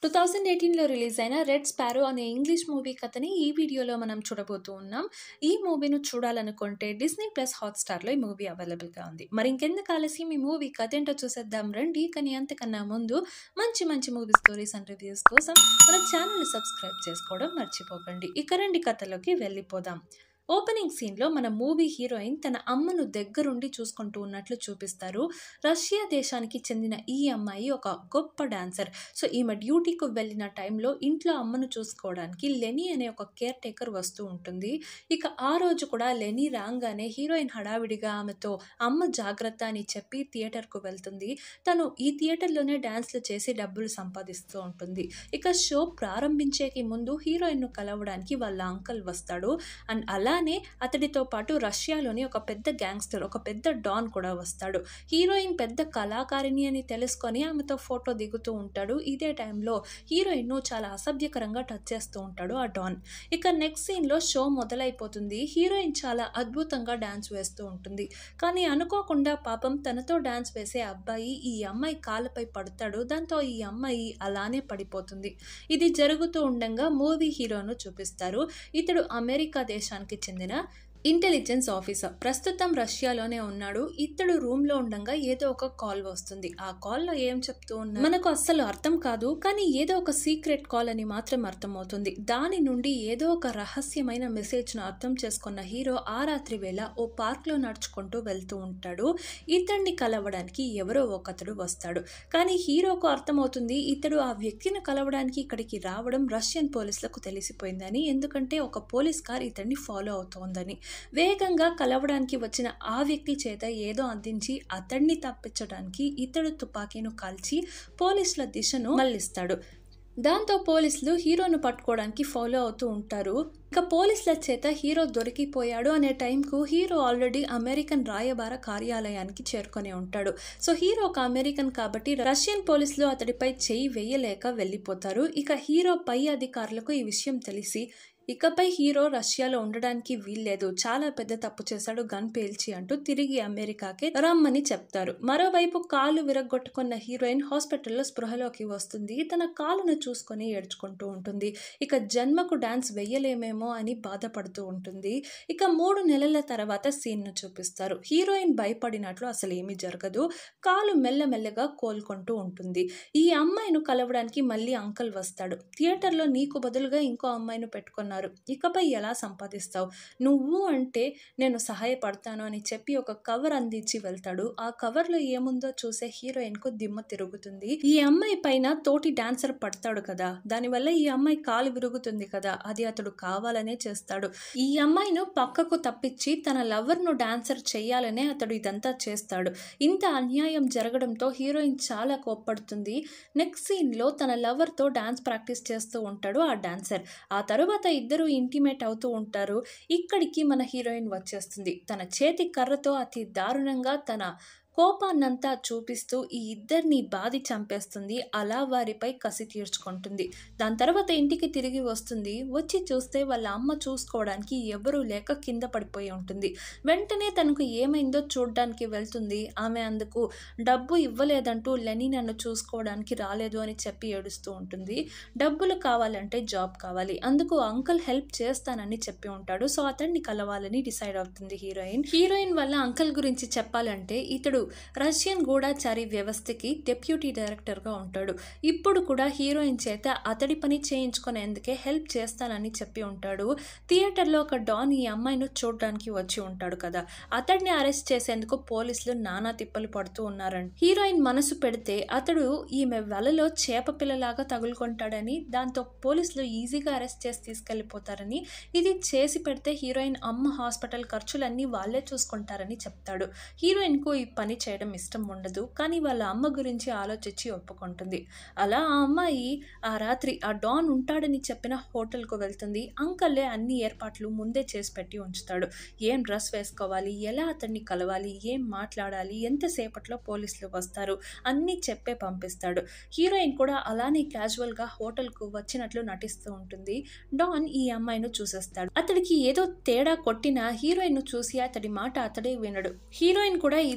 2018లో release అయిన red sparrow అనే English movie కథని ఈ వీడియోలో మనం చూడబోతూ ఉన్నాం. ఈ మూవీను చూడాలనుకుంటే డిస్నీ ప్లస్ హాట్‌స్టార్‌లో ఈ మూవీ అవైలబుల్‌గా ఉంది. మరి ఇంకెందుకు ఆలస్యం, ఈ మూవీ కథ ఏంటో చూసేద్దాం రండి. కానీ అంతకన్నా ముందు మంచి మూవీ స్టోరీస్ అండ్ రివ్యూస్ కోసం మన ఛానల్‌ని సబ్స్క్రైబ్ చేసుకోవడం మర్చిపోకండి. ఇక రండి కథలోకి వెళ్ళిపోదాం. ఓపెనింగ్ సీన్లో మన మూవీ హీరోయిన్ తన అమ్మను దగ్గరుండి చూసుకుంటూ ఉన్నట్లు చూపిస్తారు. రష్యా దేశానికి చెందిన ఈ అమ్మాయి ఒక గొప్ప డాన్సర్. సో ఈమె డ్యూటీకి వెళ్ళిన టైంలో ఇంట్లో అమ్మను చూసుకోవడానికి లెనీ అనే ఒక కేర్ టేకర్ వస్తూ ఉంటుంది. ఇక ఆ రోజు కూడా లెనీ రాగానే హీరోయిన్ హడావిడిగా ఆమెతో అమ్మ జాగ్రత్త అని చెప్పి థియేటర్కు వెళ్తుంది. తను ఈ థియేటర్లోనే డాన్స్లు చేసి డబ్బులు సంపాదిస్తూ ఉంటుంది. ఇక షో ప్రారంభించేకి ముందు హీరోయిన్ను కలవడానికి వాళ్ళ అంకల్ వస్తాడు. అండ్ అలానే అతడితో పాటు రష్యాలోని ఒక పెద్ద గ్యాంగ్స్టర్, ఒక పెద్ద డాన్ కూడా వస్తాడు. హీరోయిన్ పెద్ద కళాకారిణి అని తెలుసుకొని ఆమెతో ఫోటో దిగుతూ ఉంటాడు. ఇదే టైంలో హీరోయిన్ను చాలా అసభ్యకరంగా టచ్ చేస్తూ ఉంటాడు ఆ డాన్. ఇక నెక్స్ట్ సీన్లో షో మొదలైపోతుంది. హీరోయిన్ చాలా అద్భుతంగా డాన్స్ వేస్తూ ఉంటుంది. కానీ అనుకోకుండా పాపం తనతో డాన్స్ వేసే అబ్బాయి ఈ అమ్మాయి కాళ్ళపై పడతాడు. దాంతో ఈ అమ్మాయి అలానే పడిపోతుంది. ఇది జరుగుతూ ఉండగా మూవీ హీరోను చూపిస్తారు. ఇతడు అమెరికా దేశానికి చెందిన ఇంటెలిజెన్స్ ఆఫీసర్. ప్రస్తుతం రష్యాలోనే ఉన్నాడు. ఇతడు రూమ్లో ఉండగా ఏదో ఒక కాల్ వస్తుంది. ఆ కాల్లో ఏం చెప్తూ ఉన్నా మనకు అస్సలు అర్థం కాదు. కానీ ఏదో ఒక సీక్రెట్ కాల్ అని మాత్రం అర్థమవుతుంది. దాని నుండి ఏదో ఒక రహస్యమైన మెసేజ్ను అర్థం చేసుకున్న హీరో ఆ రాత్రి వేళ ఓ పార్క్లో నడుచుకుంటూ వెళ్తూ ఉంటాడు. ఇతన్ని కలవడానికి ఎవరో ఒకతడు వస్తాడు. కానీ హీరోకు అర్థమవుతుంది ఇతడు ఆ వ్యక్తిని కలవడానికి ఇక్కడికి రావడం రష్యన్ పోలీసులకు తెలిసిపోయిందని. ఎందుకంటే ఒక పోలీస్ కార్ ఇతన్ని ఫాలో అవుతోందని. వేగంగా కలవడానికి వచ్చిన ఆ వ్యక్తి చేత ఏదో అందించి అతడిని తప్పించడానికి ఇతడు తుపాకీను కాల్చి పోలీసుల దిశను మళ్లిస్తాడు. దాంతో పోలీసులు హీరోను పట్టుకోవడానికి ఫాలో అవుతూ ఉంటారు. ఇక పోలీసుల చేత హీరో దొరికిపోయాడు అనే టైంకు హీరో ఆల్రెడీ అమెరికన్ రాయబార కార్యాలయానికి చేరుకొని ఉంటాడు. సో హీరో ఒక అమెరికన్ కాబట్టి రష్యన్ పోలీసులు అతడిపై చేయి వేయలేక వెళ్ళిపోతారు. ఇక హీరో పై అధికారులకు ఈ విషయం తెలిసి ఇకపై హీరో రష్యాలో ఉండడానికి వీల్లేదు, చాలా పెద్ద తప్పు చేశాడు గన్ పేల్చి అంటూ తిరిగి అమెరికాకే రమ్మని చెప్తారు. మరోవైపు కాలు విరగ్గొట్టుకున్న హీరోయిన్ హాస్పిటల్లో స్పృహలోకి వస్తుంది. తన కాలును చూసుకొని ఏడ్చుకుంటూ ఉంటుంది. ఇక జన్మకు డాన్స్ వెయ్యలేమేమో అని బాధపడుతూ ఉంటుంది. ఇక 3 నెలల తర్వాత సీన్ను చూపిస్తారు. హీరోయిన్ భయపడినట్లు అసలు ఏమీ జరగదు. కాలు మెల్లమెల్లగా కోలుకుంటూ ఉంటుంది. ఈ అమ్మాయిను కలవడానికి మళ్ళీ అంకల్ వస్తాడు. థియేటర్లో నీకు బదులుగా ఇంకో అమ్మాయిను పెట్టుకున్నారు, ఇకపై ఎలా సంపాదిస్తావు, నువ్వు అంటే నేను సహాయపడతాను అని చెప్పి ఒక కవర్ అందించి వెళ్తాడు. ఆ కవర్లో ఏముందో చూసే హీరోయిన్ కు దిమ్మ తిరుగుతుంది. ఈ అమ్మాయి పైన తోటి డాన్సర్ పడతాడు కదా, దానివల్ల ఈ అమ్మాయి కాలు విరుగుతుంది కదా, అది అతడు కావాలనే చేస్తాడు. ఈ అమ్మాయిను పక్కకు తప్పించి తన లవర్ ను డాన్సర్ చెయ్యాలనే అతడు ఇదంతా చేస్తాడు. ఇంత అన్యాయం జరగడంతో హీరోయిన్ చాలా కోప్పడుతుంది. నెక్స్ట్ సీన్ లో తన లవర్ తో డాన్స్ ప్రాక్టీస్ చేస్తూ ఉంటాడు ఆ డాన్సర్. ఆ తరువాత ఇద్దరు ఇంటిమేట్ అవుతూ ఉంటారు. ఇక్కడికి మన హీరోయిన్ వచ్చేస్తుంది. తన చేతి కర్రతో అతి దారుణంగా తన కోపాన్నంతా చూపిస్తూ ఈ ఇద్దరిని బాధి చంపేస్తుంది. అలా వారిపై కసి తీర్చుకుంటుంది. దాని తర్వాత ఇంటికి తిరిగి వస్తుంది. వచ్చి చూస్తే వాళ్ళ అమ్మ చూసుకోవడానికి ఎవరూ లేక కింద పడిపోయి ఉంటుంది. వెంటనే తనకు ఏమైందో చూడడానికి వెళ్తుంది. ఆమె అందుకు డబ్బు ఇవ్వలేదంటూ లెనీ నన్ను చూసుకోవడానికి రాలేదు అని చెప్పి ఏడుస్తూ ఉంటుంది. డబ్బులు కావాలంటే జాబ్ కావాలి, అందుకు అంకుల్ హెల్ప్ చేస్తానని చెప్పి ఉంటాడు. సో అతన్ని కలవాలని డిసైడ్ అవుతుంది హీరోయిన్ వాళ్ళ అంకుల్ గురించి చెప్పాలంటే ఇతడు రష్యన్ గూఢచారి వ్యవస్థకి డెప్యూటీ డైరెక్టర్గా ఉంటాడు. ఇప్పుడు కూడా హీరోయిన్ చేత అతడి పని చేయించుకునేందుకే హెల్ప్ చేస్తానని చెప్పి ఉంటాడు. థియేటర్లో ఒక డాన్ ఈ అమ్మాయిను చూడడానికి వచ్చి ఉంటాడు కదా, అతడిని అరెస్ట్ చేసేందుకు పోలీసులు నానా తిప్పలు పడుతూ ఉన్నారంట. హీరోయిన్ మనసు పెడితే అతడు ఈమె వలలో చేప పిల్లలాగా తగులుకుంటాడని, దాంతో పోలీసులు ఈజీగా అరెస్ట్ చేసి తీసుకెళ్లిపోతారని, ఇది చేసి పెడితే హీరోయిన్ అమ్మ హాస్పిటల్ ఖర్చులన్నీ వాళ్ళే చూసుకుంటారని చెప్తాడు. హీరోయిన్ కు ఈ పని చేయడం ఇష్టం ఉండదు. కానీ వాళ్ళ అమ్మ గురించి ఆలోచించి ఒప్పుకుంటుంది. అలా ఆ అమ్మాయి ఆ రాత్రి ఆ డాన్ ఉంటాడని చెప్పిన హోటల్కు వెళ్తుంది. అంకల్లే అన్ని ఏర్పాట్లు ముందే చేసి పెట్టి ఉంచుతాడు. ఏం డ్రెస్ వేసుకోవాలి, ఎలా అతన్ని కలవాలి, ఏం మాట్లాడాలి, ఎంతసేపట్లో పోలీసులు వస్తారు అన్నీ చెప్పే పంపిస్తాడు. హీరోయిన్ కూడా అలానే క్యాజువల్గా హోటల్కు వచ్చినట్లు నటిస్తూ ఉంటుంది. డాన్ ఈ అమ్మాయిను చూసేస్తాడు. అతడికి ఏదో తేడా కొట్టినా హీరోయిన్ చూసి అతడి మాట అతడే వినడు. హీరోయిన్ కూడా ఇదే ఎదురు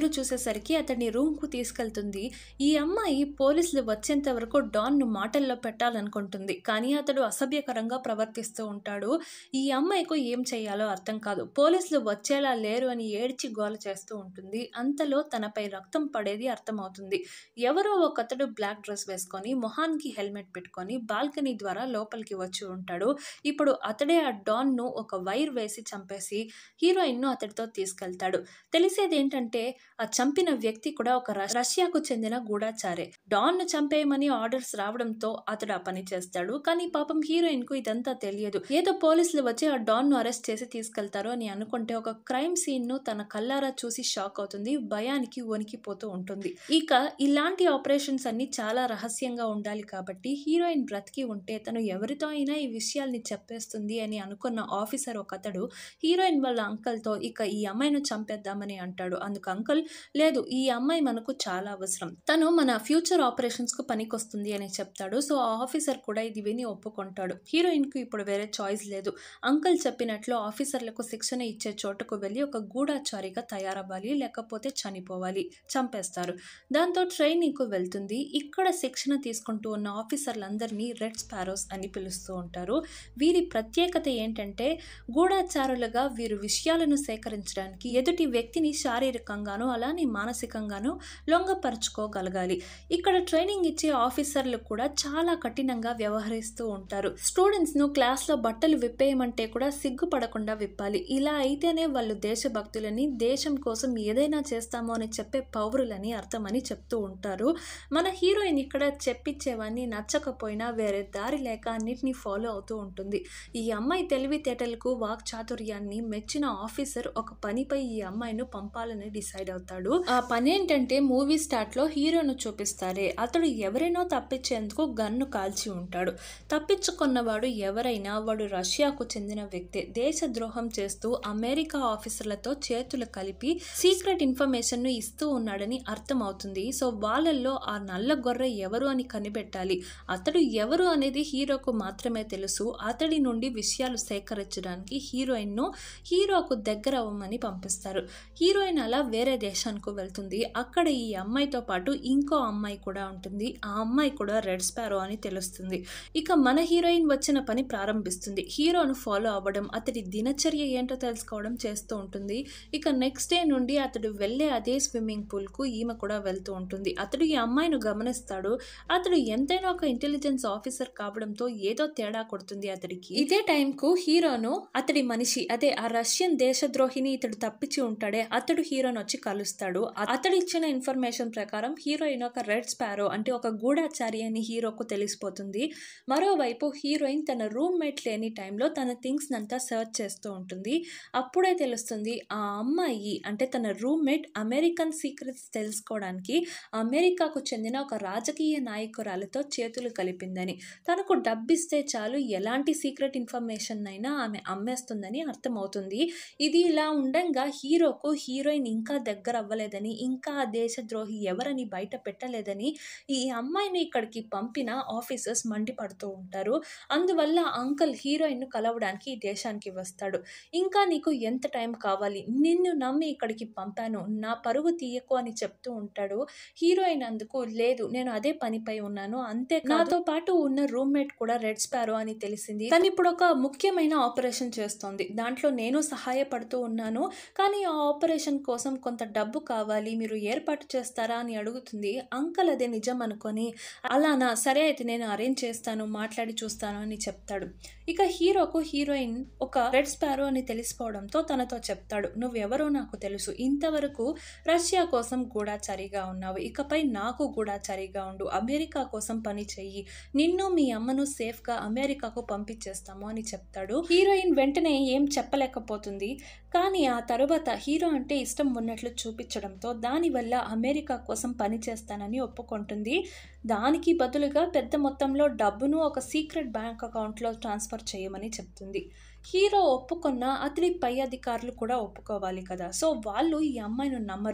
కళ్ళు చూసేసరికి అతన్ని రూమ్కు తీసుకెళ్తుంది. ఈ అమ్మాయి పోలీసులు వచ్చేంత వరకు డాన్ను మాటల్లో పెట్టాలనుకుంటుంది. కానీ అతడు అసభ్యకరంగా ప్రవర్తిస్తూ ఉంటాడు. ఈ అమ్మాయికి ఏం చేయాలో అర్థం కాదు. పోలీసులు వచ్చేలా లేరు అని ఏడ్చి గోల చేస్తూ ఉంటుంది. అంతలో తనపై రక్తం పడేది అర్థమవుతుంది. ఎవరో ఒకతడు బ్లాక్ డ్రెస్ వేసుకొని మొహానికి హెల్మెట్ పెట్టుకొని బాల్కనీ ద్వారా లోపలికి వచ్చి ఉంటాడు. ఇప్పుడు అతడే ఆ డాన్ను ఒక వైర్ వేసి చంపేసి హీరోయిన్ను అతడితో తీసుకెళ్తాడు. తెలిసేదేంటంటే ఆ చంపిన వ్యక్తి కూడా ఒక రష్యాకు చెందిన గూఢచారే. డాన్ను చంపేయమని ఆర్డర్స్ రావడంతో అతడు ఆ పని చేస్తాడు. కానీ పాపం హీరోయిన్కు ఇదంతా తెలియదు. ఏదో పోలీసులు వచ్చి ఆ డాన్ను అరెస్ట్ చేసి తీసుకెళ్తారు అని అనుకుంటే ఒక క్రైమ్ సీన్ను తన కళ్ళారా చూసి షాక్ అవుతుంది. భయానికి వణికిపోతూ ఉంటుంది. ఇక ఇలాంటి ఆపరేషన్స్ అన్ని చాలా రహస్యంగా ఉండాలి కాబట్టి హీరోయిన్ బ్రతికి ఉంటే తను ఎవరితో అయినా ఈ విషయాల్ని చెప్పేస్తుంది అని అనుకున్న ఆఫీసర్ ఒకతడు హీరోయిన్ వాళ్ళ అంకల్తో ఇక ఈ అమ్మాయిని చంపేద్దామని అంటాడు. అందుకు అంకుల్ లేదు, ఈ అమ్మాయి మనకు చాలా అవసరం, తను మన ఫ్యూచర్ ఆపరేషన్స్ కు పనికొస్తుంది అని చెప్తాడు. సో ఆ ఆఫీసర్ కూడా ఇది విని ఒప్పుకుంటాడు. హీరోయిన్ కు ఇప్పుడు వేరే చాయిస్ లేదు. అంకుల్ చెప్పినట్లు ఆఫీసర్లకు శిక్షణ ఇచ్చే చోటుకు వెళ్ళి ఒక గూఢచారిగా తయారవ్వాలి, లేకపోతే చనిపోవాలి, చంపేస్తారు. దాంతో ట్రైనింగ్ కు వెళ్తుంది. ఇక్కడ శిక్షణ తీసుకుంటూ ఉన్న ఆఫీసర్లందరినీ రెడ్ స్పారోస్ అని పిలుస్తూ ఉంటారు. వీరి ప్రత్యేకత ఏంటంటే గూఢచారులుగా వీరు విషయాలను సేకరించడానికి ఎదుటి వ్యక్తిని శారీరకంగానూ అలానే మానసికంగానూ లొంగపరుచుకోగలగాలి. ఇక్కడ ట్రైనింగ్ ఇచ్చే ఆఫీసర్లు కూడా చాలా కఠినంగా వ్యవహరిస్తూ ఉంటారు. స్టూడెంట్స్ ను క్లాస్ లో బట్టలు విప్పేయమంటే కూడా సిగ్గుపడకుండా విప్పాలి. ఇలా అయితేనే వాళ్ళు దేశభక్తులని, దేశం కోసం ఏదైనా చేస్తామో అని చెప్పే పౌరులని అర్థమని చెప్తూ ఉంటారు. మన హీరోయిన్ ఇక్కడ చెప్పించేవన్నీ నచ్చకపోయినా వేరే దారి లేక అన్నిటినీ ఫాలో అవుతూ ఉంటుంది. ఈ అమ్మాయి తెలివితేటలకు వాక్చాతుర్యాన్ని మెచ్చిన ఆఫీసర్ ఒక పనిపై ఈ అమ్మాయిను పంపాలని డిసైడ్ అవుతాడు. ఆ పని ఏంటంటే మూవీ స్టార్ట్ లో హీరోను చూపిస్తారే, అతడు ఎవరైనా తప్పించేందుకు గన్ను కాల్చి ఉంటాడు. తప్పించుకున్నవాడు ఎవరైనా వాడు రష్యాకు చెందిన వ్యక్తే. దేశద్రోహం చేస్తూ అమెరికా ఆఫీసర్లతో చేతులు కలిపి సీక్రెట్ ఇన్ఫర్మేషన్ ను ఇస్తూ ఉన్నాడని అర్థం అవుతుంది. సో వాళ్ళల్లో ఆ నల్ల గొర్రె ఎవరు అని కనిపెట్టాలి. అతడు ఎవరు అనేది హీరోకు మాత్రమే తెలుసు. అతడి నుండి విషయాలు సేకరించడానికి హీరోయిన్ ను హీరోకు దగ్గర అవ్వమని పంపిస్తారు. హీరోయిన్ అలా వేరే దేశానికి వెళ్తుంది. అక్కడ ఈ అమ్మాయితో పాటు ఇంకో అమ్మాయి కూడా ఉంటుంది. ఆ అమ్మాయి కూడా రెడ్ స్పారో అని తెలుస్తుంది. ఇక మన హీరోయిన్ వచ్చిన పని ప్రారంభిస్తుంది. హీరోను ఫాలో అవ్వడం, అతడి దినచర్య ఏంటో తెలుసుకోవడం చేస్తూ ఉంటుంది. ఇక నెక్స్ట్ డే నుండి అతడు వెళ్లే అదే స్విమ్మింగ్ పూల్ కు ఈమె కూడా వెళ్తూ ఉంటుంది. అతడు ఈ అమ్మాయిను గమనిస్తాడు. అతడు ఎంతైనా ఒక ఇంటెలిజెన్స్ ఆఫీసర్ కావడంతో ఏదో తేడా కొడుతుంది అతడికి. ఇదే టైం కు హీరోను అతడి మనిషి, అదే ఆ రష్యన్ దేశద్రోహిని ఇతడు తప్పించి ఉంటాడే, అతడు హీరోను వచ్చి కలుస్తాడు. అతడు ఇచ్చిన ఇన్ఫర్మేషన్ ప్రకారం హీరోయిన్ ఒక రెడ్ స్పారో అంటే ఒక గూఢచారి అని హీరోకు తెలిసిపోతుంది. మరోవైపు హీరోయిన్ తన రూమ్మేట్ లేని టైంలో తన థింగ్స్ నంతా సర్చ్ చేస్తూ ఉంటుంది. అప్పుడే తెలుస్తుంది ఆ అమ్మాయి అంటే తన రూమ్మేట్ అమెరికన్ సీక్రెట్స్ తెలుసుకోవడానికి అమెరికాకు చెందిన ఒక రాజకీయ నాయకురాలతో చేతులు కలిపిందని. తనకు డబ్బిస్తే చాలు ఎలాంటి సీక్రెట్ ఇన్ఫర్మేషన్ అయినా ఆమె అమ్మేస్తుందని అర్థమవుతుంది. ఇది ఇలా ఉండంగా హీరోకు హీరోయిన్ ఇంకా దగ్గర అవ్వలేదని, ఇంకా ఆ దేశద్రోహి ఎవరని బయట పెట్టలేదని ఈ అమ్మాయిని ఇక్కడికి పంపిన ఆఫీసర్స్ మండిపడుతూ ఉంటారు. అందువల్ల అంకుల్ హీరోయిన్ ను కలవడానికి ఈ దేశానికి వస్తాడు. ఇంకా నీకు ఎంత టైం కావాలి, నిన్ను నమ్మి ఇక్కడికి పంపాను, నా పరువు తీయకు అని చెప్తూ ఉంటాడు. హీరోయిన్ అందుకు లేదు, నేను అదే పనిపై ఉన్నాను, అంతే నాతో పాటు ఉన్న రూమ్మేట్ కూడా రెడ్ స్పారో అని తెలిసింది. తను ఇప్పుడు ఒక ముఖ్యమైన ఆపరేషన్ చేస్తోంది, దాంట్లో నేను సహాయపడుతూ ఉన్నాను, కానీ ఆ ఆపరేషన్ కోసం కొంత డబ్బు కావాలి, మీరు ఏర్పాటు చేస్తారా అని అడుగుతుంది. అంకల్ అదే నిజం అనుకొని అలానా, సరే అయితే నేను అరేంజ్ చేస్తాను, మాట్లాడి చూస్తాను అని చెప్తాడు. ఇక హీరోకు హీరోయిన్ ఒక రెడ్ స్పారో అని తెలిసిపోవడంతో తనతో చెప్తాడు, నువ్వెవరో నాకు తెలుసు, ఇంతవరకు రష్యా కోసం గూఢచారిగా ఉన్నావు, ఇకపై నాకు గూఢచారిగా ఉండు, అమెరికా కోసం పని చెయ్యి, నిన్ను మీ అమ్మను సేఫ్ గా అమెరికాకు పంపించేస్తాము అని చెప్తాడు. హీరోయిన్ వెంటనే ఏం చెప్పలేకపోతుంది. కానీ ఆ తరువాత హీరో అంటే ఇష్టం ఉన్నట్లు చూపించడంతో దానివల్ల అమెరికా కోసం పని చేస్తానని ఒప్పుకుంటుంది. దానికి బదులుగా పెద్ద మొత్తంలో డబ్బును ఒక సీక్రెట్ బ్యాంక్ అకౌంట్లో ట్రాన్స్ఫర్ చేయమని చెప్తుంది. హీరో ఒప్పుకున్న అతడి పై అధికారులు కూడా ఒప్పుకోవాలి కదా. సో వాళ్ళు ఈ అమ్మాయిని నమ్మరు.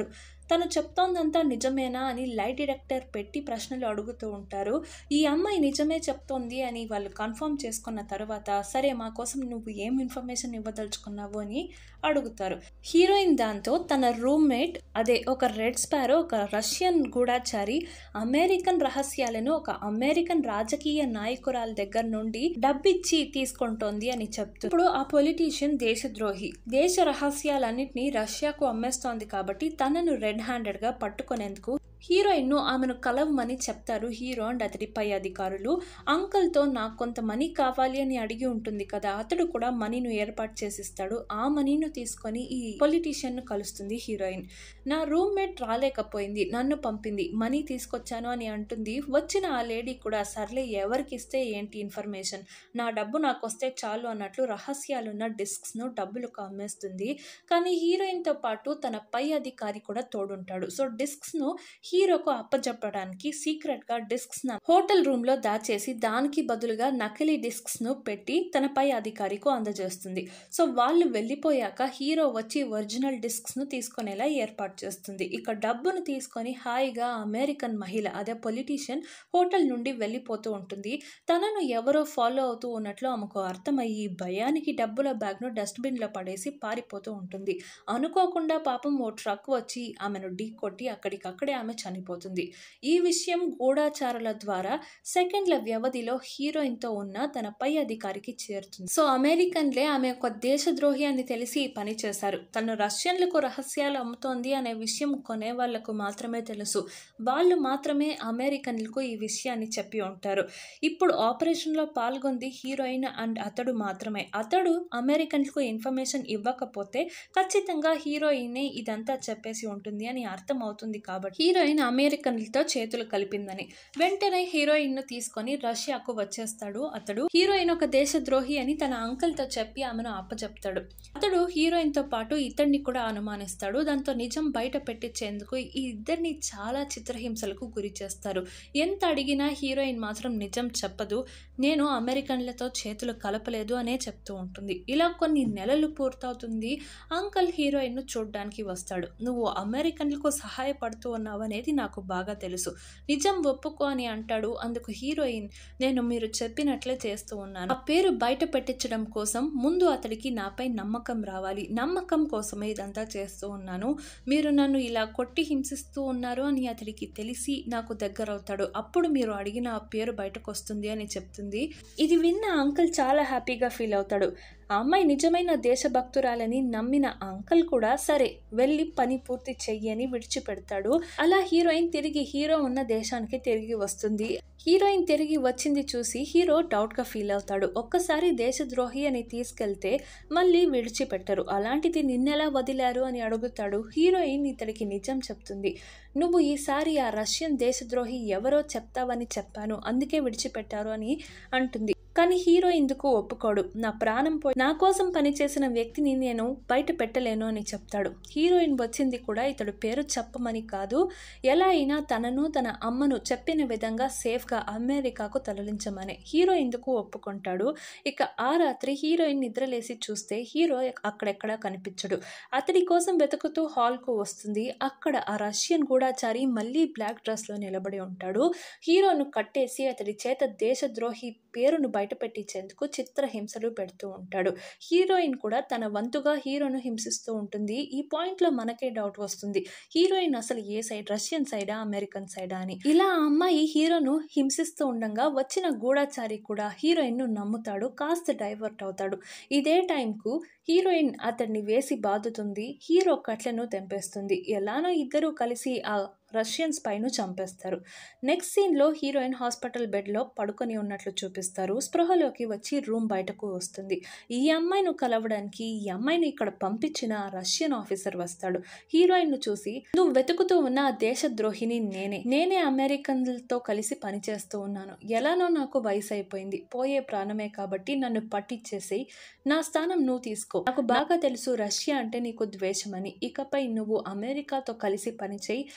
తను చెప్తోందంతా నిజమేనా అని లై డిటెక్టర్ పెట్టి ప్రశ్నలు అడుగుతూ ఉంటారు. ఈ అమ్మాయి నిజమే చెప్తోంది అని వాళ్ళు కన్ఫర్మ్ చేసుకున్న తర్వాత, సరే మా కోసం నువ్వు ఏం ఇన్ఫర్మేషన్ ఇవ్వదలుచుకున్నావు అని అడుగుతారు. హీరోయిన్ దాంతో తన రూమ్మేట్ అదే ఒక రెడ్ స్పారో, ఒక రష్యన్ గూఢాచారి అమెరికన్ రహస్యాలను ఒక అమెరికన్ రాజకీయ నాయకురాల దగ్గర నుండి డబ్బిచ్చి తీసుకుంటోంది అని చెప్తూ, ఇప్పుడు ఆ పొలిటీషియన్ దేశద్రోహి, దేశ రహస్యాలన్నింటినీ రష్యాకు అమ్మేస్తోంది కాబట్టి తనను రెడ్ హ్యాండెడ్ గా పట్టుకునేందుకు హీరోయిన్ ను ఆమెను కలవమని చెప్తారు హీరో అండ్ అతడి పై అధికారులు. అంకుల్ తో నాకు కొంత మనీ కావాలి అని అడిగి ఉంటుంది కదా, అతడు కూడా మనీను ఏర్పాటు చేసిస్తాడు. ఆ మనీను తీసుకొని ఈ పొలిటీషియన్ ను కలుస్తుంది హీరోయిన్. నా రూమ్మేట్ రాలేకపోయింది, నన్ను పంపింది, మనీ తీసుకొచ్చాను అని అంటుంది. వచ్చిన ఆ లేడీ కూడా సర్లే ఎవరికి ఇస్తే ఏంటి ఇన్ఫర్మేషన్, నా డబ్బు నాకు వస్తే చాలు అన్నట్లు రహస్యాలున్న డిస్క్స్ ను డబ్బులకు అమ్మేస్తుంది. కానీ హీరోయిన్ తో పాటు తన పై అధికారి కూడా తోడుంటాడు. సో డిస్క్స్ ను హీరోకు అప్పజెప్పడానికి సీక్రెట్ గా డిస్క్స్ హోటల్ రూమ్ లో దాచేసి దానికి బదులుగా నకిలీ డిస్క్స్ ను పెట్టి తన పై అధికారికి అందజేస్తుంది. సో వాళ్ళు వెళ్ళిపోయాక హీరో వచ్చి ఒరిజినల్ డిస్క్స్ ను తీసుకునేలా ఏర్పాటు చేస్తుంది. ఇక డబ్బును తీసుకొని హాయిగా అమెరికన్ మహిళ అదే పొలిటీషియన్ హోటల్ నుండి వెళ్ళిపోతూ ఉంటుంది. తనను ఎవరో ఫాలో అవుతూ ఉన్నట్లు ఆమెకు అర్థమయ్యి భయానికి డబ్బుల బ్యాగ్ ను డస్ట్బిన్ లో పడేసి పారిపోతూ ఉంటుంది. అనుకోకుండా పాపం ఓ ట్రక్ వచ్చి ఆమెను ఢీ కొట్టి అక్కడికక్కడే ఆమె చనిపోతుంది. ఈ విషయం గూఢాచారుల ద్వారా సెకండ్ల వ్యవధిలో హీరోయిన్ తో ఉన్న తన పై అధికారికి చేరుతుంది. సో అమెరికన్లే ఆమె ఒక దేశద్రోహి అని తెలిసి పని చేశారు. తను రష్యన్లకు రహస్యాలు అమ్ముతోంది అనే విషయం కొనే వాళ్లకు మాత్రమే తెలుసు. వాళ్ళు మాత్రమే అమెరికన్లకు ఈ విషయాన్ని చెప్పి ఉంటారు. ఇప్పుడు ఆపరేషన్ లో పాల్గొంది హీరోయిన్ అండ్ అతడు మాత్రమే. అతడు అమెరికన్లకు ఇన్ఫర్మేషన్ ఇవ్వకపోతే ఖచ్చితంగా హీరోయిన్ ఇదంతా చెప్పేసి ఉంటుంది అని అర్థం అవుతుంది. కాబట్టి హీరోయిన్ అమెరికన్లతో చేతులు కలిపిందని వెంటనే హీరోయిన్ ను తీసుకొని రష్యాకు వచ్చేస్తాడు అతడు. హీరోయిన్ ఒక దేశద్రోహి అని తన అంకుల్ తో చెప్పి ఆమెను అప్పచెప్తాడు. అతడు హీరోయిన్ తో పాటు ఇతడిని కూడా అనుమానిస్తాడు. దాంతో నిజం బయట పెట్టించేందుకు ఈ ఇద్దరిని చాలా చిత్రహింసలకు గురి చేస్తారు. ఎంత అడిగినా హీరోయిన్ మాత్రం నిజం చెప్పదు. నేను అమెరికన్లతో చేతులు కలపలేదు అనే చెప్తూ ఉంటుంది. ఇలా కొన్ని నెలలు పూర్తవుతుంది. అంకుల్ హీరోయిన్ ను చూడ్డానికి వస్తాడు. నువ్వు అమెరికన్లకు సహాయపడుతూ ఉన్నావు అనేది నాకు బాగా తెలుసు, నిజం ఒప్పుకో అని అంటాడు. అందుకు హీరోయిన్, నేను మీరు చెప్పినట్లే చేస్తూ ఉన్నాను. ఆ పేరు బయట పెట్టించడం కోసం ముందు అతడికి నాపై నమ్మకం రావాలి, నమ్మకం కోసమే ఇదంతా చేస్తూ ఉన్నాను. మీరు నన్ను ఇలా కొట్టి హింసిస్తూ ఉన్నారు అని అతడికి తెలిసి నాకు దగ్గరవుతాడు. అప్పుడు మీరు అడిగిన ఆ పేరు బయటకు వస్తుంది అని చెప్తుంది. ఇది విన్న అంకుల్ చాలా హ్యాపీగా ఫీల్ అవుతాడు. ఆ అమ్మాయి నిజమైన దేశభక్తురాలని నమ్మిన అంకుల్ కూడా సరే వెళ్ళి పని పూర్తి చెయ్యి అని విడిచిపెడతాడు. అలా హీరోయిన్ తిరిగి హీరో ఉన్న దేశానికి తిరిగి వస్తుంది. హీరోయిన్ తిరిగి వచ్చింది చూసి హీరో డౌట్ గా ఫీల్ అవుతాడు. ఒక్కసారి దేశద్రోహి అని తీసుకెళ్తే మళ్ళీ విడిచిపెట్టరు, అలాంటిది నిన్నెలా వదిలారు అని అడుగుతాడు. హీరోయిన్ ఇతడికి నిజం చెప్తుంది. నువ్వు ఈసారి ఆ రష్యన్ దేశద్రోహి ఎవరో చెప్తావని చెప్పాను, అందుకే విడిచిపెట్టారు అని అంటుంది. కానీ హీరో ఇందుకు ఒప్పుకోడు. నా ప్రాణం పోయి నా కోసం పనిచేసిన వ్యక్తిని నేను బయట పెట్టలేను అని చెప్తాడు. హీరోయిన్ వచ్చింది కూడా ఇతడు పేరు చెప్పమని కాదు, ఎలా అయినా తనను తన అమ్మను చెప్పిన విధంగా సేఫ్ గా అమెరికాకు తరలించమని. హీరో ఇందుకు ఒప్పుకుంటాడు. ఇక ఆ రాత్రి హీరోయిన్ నిద్రలేసి చూస్తే హీరో అక్కడెక్కడా కనిపించడు. అతడి కోసం వెతుకుతూ హాల్ కు వస్తుంది. అక్కడ ఆ రష్యన్ గూఢాచారి మళ్ళీ బ్లాక్ డ్రెస్ లో నిలబడి ఉంటాడు. హీరోను కట్టేసి అతడి చేత దేశద్రోహి పేరును బయట పెట్టించేందుకు చిత్రహింసలు పెడుతూ ఉంటాడు. హీరోయిన్ కూడా తన వంతుగా హీరోను హింసిస్తూ ఉంటుంది. ఈ పాయింట్ లో మనకే డౌట్ వస్తుంది, హీరోయిన్ అసలు ఏ సైడ్, రష్యన్ సైడా అమెరికన్ సైడా అని. ఇలా ఆ అమ్మాయి హీరోను హింసిస్తూ ఉండగా వచ్చిన గూఢాచారి కూడా హీరోయిన్ ను నమ్ముతాడు, కాస్త డైవర్ట్ అవుతాడు. ఇదే టైంకు హీరోయిన్ అతడిని వేసి బాదుతుంది. హీరో కట్లను తెంపేస్తుంది. ఎలానో ఇద్దరూ కలిసి ఆ రష్యన్ స్పైను చంపేస్తారు. నెక్స్ట్ సీన్ లో హీరోయిన్ హాస్పిటల్ బెడ్ లో పడుకొని ఉన్నట్లు చూపిస్తారు. స్పృహలోకి వచ్చి రూమ్ బయటకు వస్తుంది. ఈ అమ్మాయిను కలవడానికి ఈ అమ్మాయిని ఇక్కడ పంపించిన రష్యన్ ఆఫీసర్ వస్తాడు. హీరోయిన్ ను చూసి, నువ్వు వెతుకుతూ ఉన్న ఆ దేశద్రోహిని నేనే అమెరికన్లతో కలిసి పనిచేస్తూ ఉన్నాను. ఎలానో నాకు వయసు అయిపోయింది, పోయే ప్రాణమే కాబట్టి నన్ను పట్టించేసి నా స్థానం నువ్వు తీసుకో. నాకు బాగా తెలుసు రష్యా అంటే నీకు ద్వేషమని. ఇకపై నువ్వు అమెరికాతో కలిసి పనిచేయి, నేను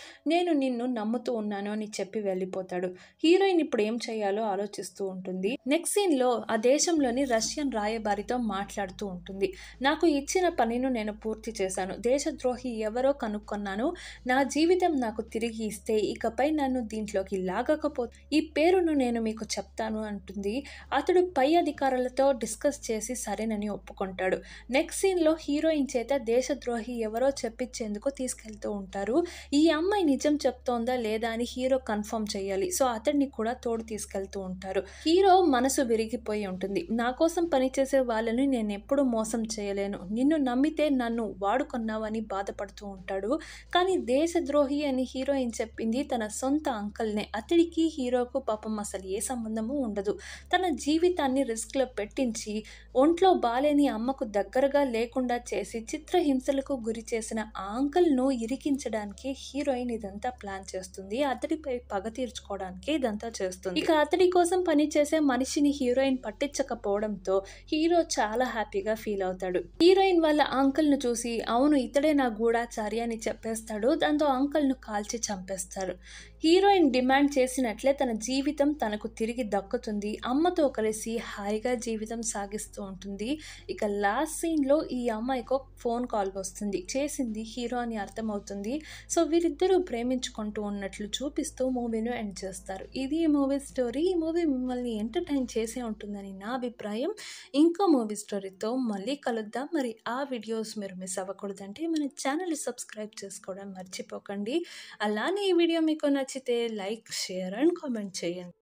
నేను నిన్ను నమ్ముతూ ఉన్నాను అని చెప్పి వెళ్ళిపోతాడు. హీరోయిన్ ఇప్పుడు ఏం చేయాలో ఆలోచిస్తూ ఉంటుంది. నెక్స్ట్ సీన్ లో ఆ దేశంలోని రష్యన్ రాయబారితో మాట్లాడుతూ ఉంటుంది. నాకు ఇచ్చిన పనిని నేను పూర్తి చేశాను. దేశద్రోహి ఎవరో కనుక్కున్నాను. నా జీవితం నాకు తిరిగి ఇస్తే ఇకపై నన్ను దీంట్లోకి లాగకపోతే ఈ పేరును నేను మీకు చెప్తాను అంటుంది. అతడు పై అధికారులతో డిస్కస్ చేసి సరేనని ఒప్పుకుంటాడు. నెక్స్ట్ సీన్ లో హీరోయిన్ చేత దేశద్రోహి ఎవరో చెప్పించేందుకు తీసుకెళ్తూ ఉంటారు. ఈ అమ్మాయి నిజం చెప్తోందా లేదా అని హీరో కన్ఫర్మ్ చేయాలి. సో అతన్ని కూడా తోడు తీసుకెళ్తూ ఉంటారు. హీరో మనసు విరిగిపోయి ఉంటుంది. నా కోసం పనిచేసే వాళ్ళని నేను ఎప్పుడు మోసం చేయలేను. నిన్ను నమ్మితే నన్ను వాడుకున్నావని బాధపడుతూ ఉంటాడు. కానీ దేశద్రోహి అని హీరోయిన్ చెప్పింది తన సొంత అంకల్నే. అతడికి హీరోకు పాపం అసలు ఏ సంబంధము ఉండదు. తన జీవితాన్ని రిస్క్లో పెట్టించి ఒంట్లో బాలేని అమ్మకు దగ్గరగా లేకుండా చేసి చిత్రహింసలకు గురి చేసిన ఆ అంకల్ను ఇరికించడానికి హీరోయిన్ ఇదంతా ప్లాన్ చేస్తుంది. అతడిపై పగ తీర్చుకోవడానికి ఇదంతా చేస్తుంది. ఇక అతడి కోసం పనిచేసే మనిషిని హీరోయిన్ పట్టించకపోవడంతో హీరో చాలా హ్యాపీగా ఫీల్ అవుతాడు. హీరోయిన్ వాళ్ళ అంకల్ ను చూసి అవును ఇతడే నా గూఢాచారి అని చెప్పేస్తాడు. దాంతో అంకల్ ను కాల్చి చంపేస్తారు. హీరోయిన్ డిమాండ్ చేసినట్లే తన జీవితం తనకు తిరిగి దక్కుతుంది. అమ్మతో కలిసి హాయిగా జీవితం సాగిస్తూ ఉంటుంది. ఇక లాస్ట్ సీన్ లో ఈ అమ్మాయికి ఫోన్ కాల్ వస్తుంది. చేసింది హీరో అని అర్థమవుతుంది. సో వీరిద్దరూ ప్రేమించుకుంటూ ఉన్నట్లు చూపిస్తూ మూవీను ఎండ్ చేస్తారు. ఇది ఈ మూవీ స్టోరీ. ఈ మూవీ మిమ్మల్ని ఎంటర్టైన్ చేసే ఉంటుందని నా అభిప్రాయం. ఇంకో మూవీ స్టోరీతో మళ్ళీ కలుద్దాం. మరి ఆ వీడియోస్ మీరు మిస్ అవ్వకూడదంటే మన ఛానల్ సబ్స్క్రైబ్ చేసుకోవడం మర్చిపోకండి. అలానే ఈ వీడియో మీకు నచ్చితే లైక్, షేర్ అండ్ కామెంట్ చేయండి.